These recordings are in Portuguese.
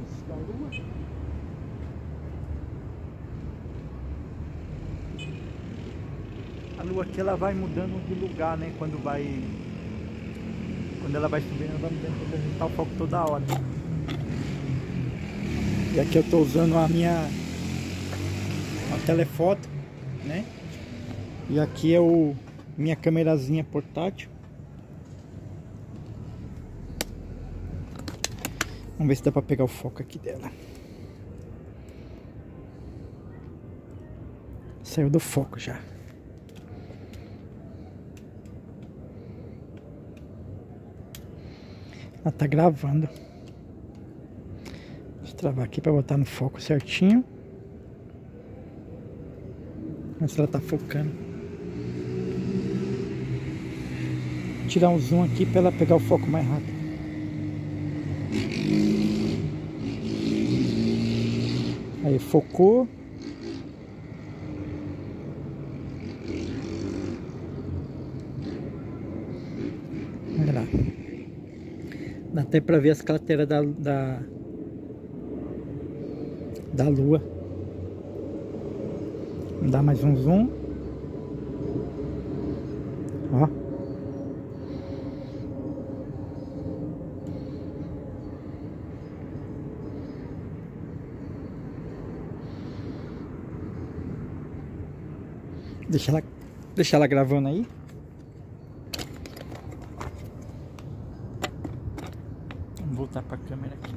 da lua. A lua aqui ela vai mudando de lugar, né? Quando ela vai subindo, ela vai mudando para apresentar o foco toda hora. E aqui eu estou usando a telefoto, né? E aqui é minha câmerazinha portátil. Vamos ver se dá para pegar o foco aqui dela. Saiu do foco já. Ela tá gravando. Deixa eu travar aqui para botar no foco certinho. Ver se ela tá focando. Vou tirar um zoom aqui para ela pegar o foco mais rápido. Aí focou. Olha lá. Dá até pra ver as crateras da lua. Vamos dar mais um zoom. Ó. Deixa ela gravando aí. Vamos voltar para a câmera aqui.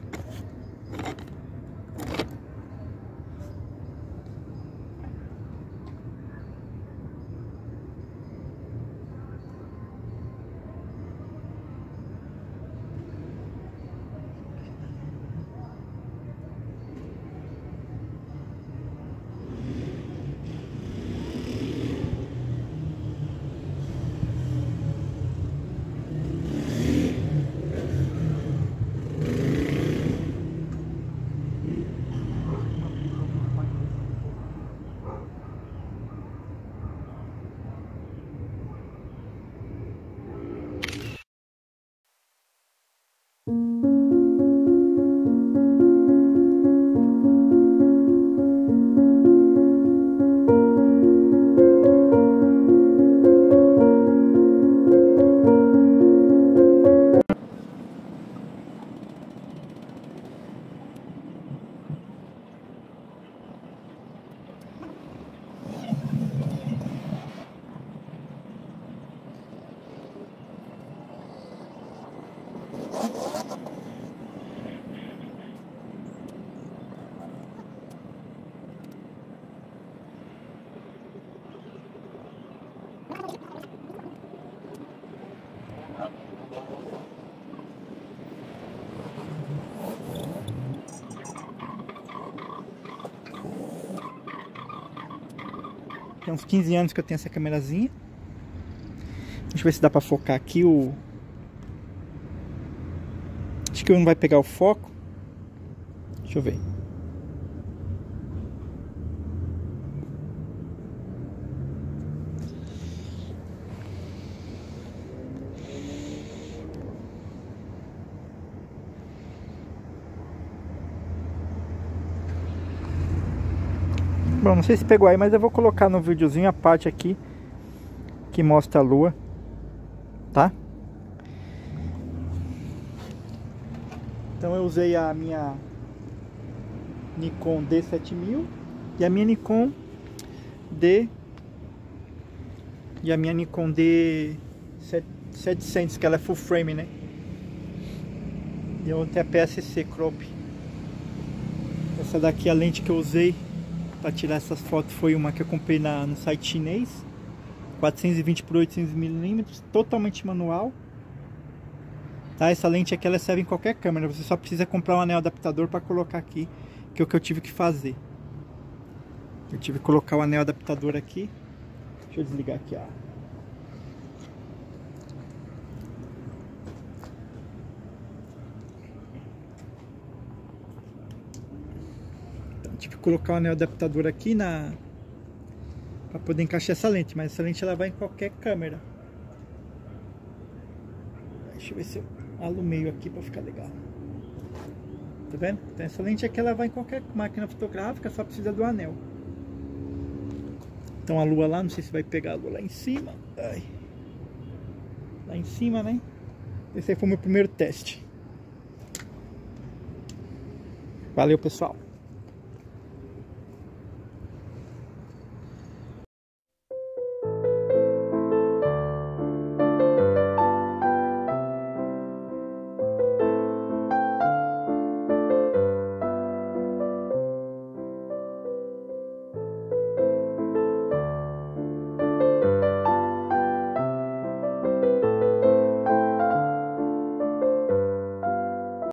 Tem uns 15 anos que eu tenho essa câmerazinha. Deixa eu ver se dá pra focar aqui o... Acho que não vai pegar o foco. Deixa eu ver. Bom, não sei se pegou aí, mas eu vou colocar no videozinho a parte aqui que mostra a lua, tá? Então eu usei a minha Nikon D7000 e a minha Nikon D700, que ela é full frame, né? E eu tenho a PSC crop. Essa daqui, a lente que eu usei para tirar essas fotos, foi uma que eu comprei no site chinês, 420 por 800 mm, totalmente manual. Tá? Essa lente aqui ela serve em qualquer câmera, você só precisa comprar um anel adaptador para colocar aqui, que é o que eu tive que fazer. Eu tive que colocar o anel adaptador aqui. Deixa eu desligar aqui, ó. Tive que colocar o anel adaptador aqui para poder encaixar essa lente, mas essa lente ela vai em qualquer câmera. Deixa eu ver se eu alumeio aqui para ficar legal. Tá vendo? Então essa lente aqui ela vai em qualquer máquina fotográfica, só precisa do anel. Então a lua lá, não sei se vai pegar a lua lá em cima. Ai. Lá em cima, né? Esse aí foi o meu primeiro teste. Valeu, pessoal.